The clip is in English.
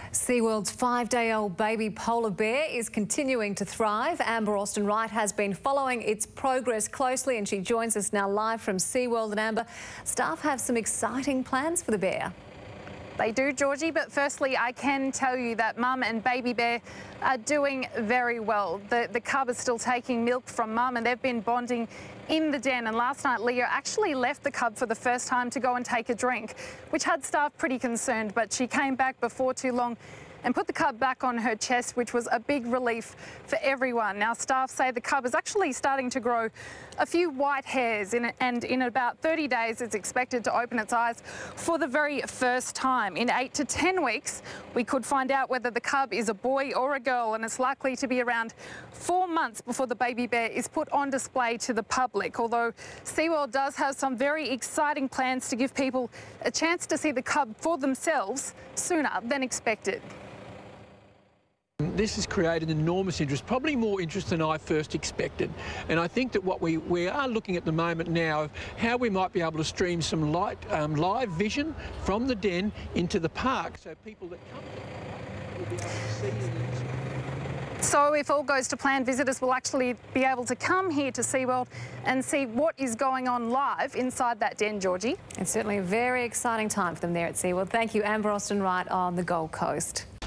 SeaWorld's 5-day-old baby polar bear is continuing to thrive. Amber Austin-Wright has been following its progress closely and she joins us now live from SeaWorld. And Amber, staff have some exciting plans for the bear. They do, Georgie, but firstly I can tell you that mum and baby bear are doing very well. The cub is still taking milk from mum and they've been bonding in the den, and last night Leah actually left the cub for the first time to go and take a drink, which had staff pretty concerned, but she came back before too long and put the cub back on her chest, which was a big relief for everyone. Now, staff say the cub is actually starting to grow a few white hairs and in about 30 days it's expected to open its eyes for the very first time. In 8 to 10 weeks, we could find out whether the cub is a boy or a girl, and it's likely to be around 4 months before the baby bear is put on display to the public, although SeaWorld does have some very exciting plans to give people a chance to see the cub for themselves sooner than expected. This has created enormous interest, probably more interest than I first expected. And I think that what we are looking at the moment now of how we might be able to stream some live vision from the den into the park, so people that come to the park will be able to see it. So if all goes to plan, visitors will actually be able to come here to SeaWorld and see what is going on live inside that den, Georgie. It's certainly a very exciting time for them there at SeaWorld. Thank you, Amber Austin-Wright on the Gold Coast.